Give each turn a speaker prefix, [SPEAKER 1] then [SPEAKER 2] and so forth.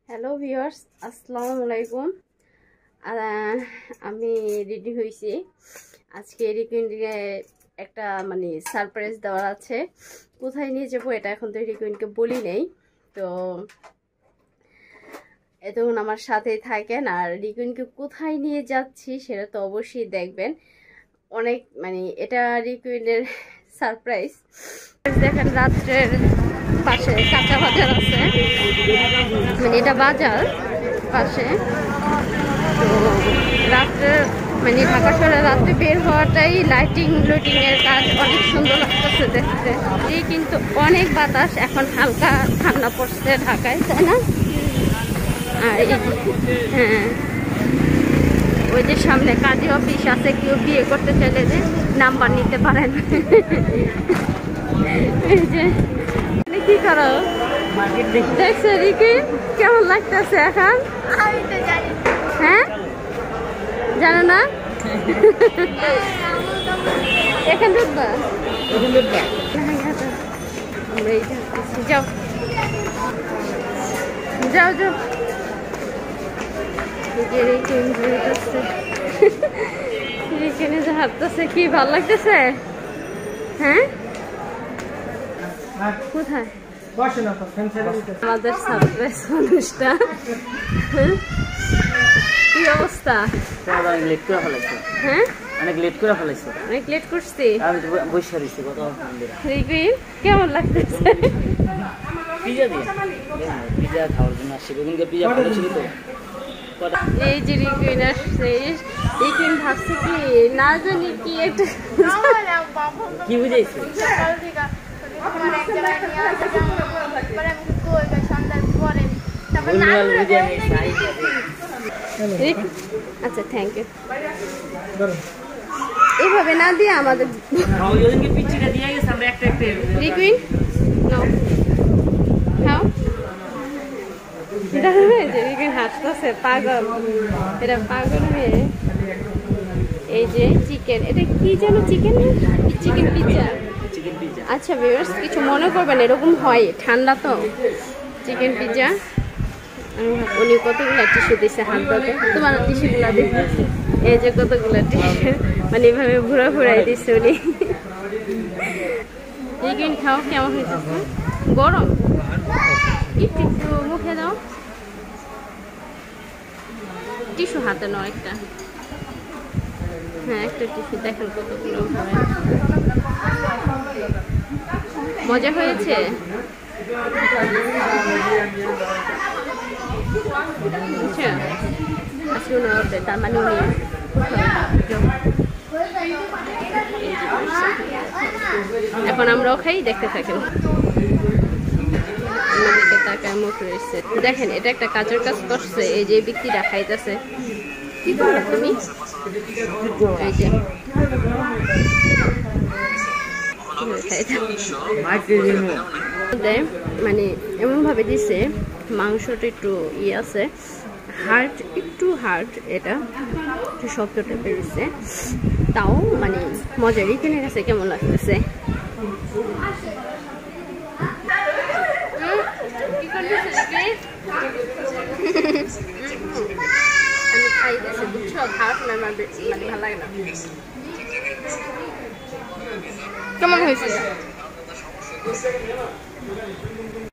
[SPEAKER 1] Hello viewers, আসসালামু আলাইকুম। আমি রেডি হয়েছি। আজকে রিকুইনকে একটা সারপ্রাইজ দেওয়ার আছে। কোথায় নিয়ে যাবো এটা এখন তো রিকুইনকে বলি নেই। তো এতক্ষণ আমার সাথেই থাকেন, আর রিকুইনকে কোথায় নিয়ে যাচ্ছি সেটা তো অবশ্যই দেখবেন। অনেক এটা রিকুইনের সারপ্রাইজ। দেখেন রাত্রের পাশে কাঁচা বাজার আছে, এটা বাজার পাশে। তো রাত্রে ঢাকা শহরে রাত্রে বের হওয়াটাই লাইটিং এর কাজ অনেক সুন্দর লাগতেছে দেখতে। এই কিন্তু অনেক বাতাস, এখন হালকা ঠান্ডা পড়ছে ঢাকায়, তাই না? আর হ্যাঁ, ওই যে সামনে কাজী অফিস আছে, কেউ বিয়ে করতে চাইলে যে নাম্বার নিতে পারেন। এই যে কি করো দেখছো রিকি, কেমন লাগতেছে এখন? হ্যাঁ, জানো না? এখান ঢুকবা, আমরা এই যাও যাও যাও। এখানে যে হাঁটতেছে, কি ভালো লাগতেছে? হ্যাঁ, কোথায় আমাদের সারপ্রাইজ অনুষ্ঠান? কি অবস্থা? হ্যাঁ, অনেক লেট করে ফেলাইছি। অনেক লেট করছি, আমি তো বসে রইছি কত রিকুইন। কেমন লাগতেছে? পিজা দিয়ে পিজা খাওয়ার জন্য আসছি। বেগুনকে পিজা ভালো ছিল তো। এই যে রিকুইন আসছে, রিকুইন ভাবছে কি না জানি কি একটা কি বুঝাইছে। আচ্ছা, থ্যাংক ইউ। এইভাবে না দিয়ে আমাদের রিকুইন হাসতেছে, পাগল, এটা পাগল হয়ে। এই যে চিকেন, এটা কি যেন চিকেন পিৎজা। আচ্ছা ভিউয়ার্স, কিছু মনে করবেন, এরকম হয়, ঠান্ডা তো। Chicken pizza. উনি কতগুলো টিস্যু দিচ্ছে হাত ধরে, তোমার টিস্যুগুলো দিচ্ছে। এই যে কতগুলো টিস্যু, এভাবে ঘুরাই দিচ্ছে উনি। চিকেন খাও, কেমন হয়েছে? গরম, একটু মুখে দাও। টিস্যু হাতে নাও একটা। হ্যাঁ, একটা টিস্যু। দেখেন কতগুলো মজা হয়েছে। আচ্ছা, আজকে উনি অর্ডার, তার মানে উনি এখন আমরাও খাই, দেখতে থাকেন। আমাদেরকে তাকায় মুখ রয়েছে। দেখেন, এটা একটা কাজের কাজ করছে। এই যে ব্যক্তিটা খাইতেছে। কি করো তুমি? এই যে এমন ভাবে দিছে, মাংসটা একটু আছে, একটু হার্ড, এটা একটু শক্ত টাইপের দিচ্ছে। তাও মজার। এখানে কাছে কেমন লাগতেছে? আমি খাইতেছি, বুঝছো? ভাত ভালো লাগে না। কেমন হয়েছে?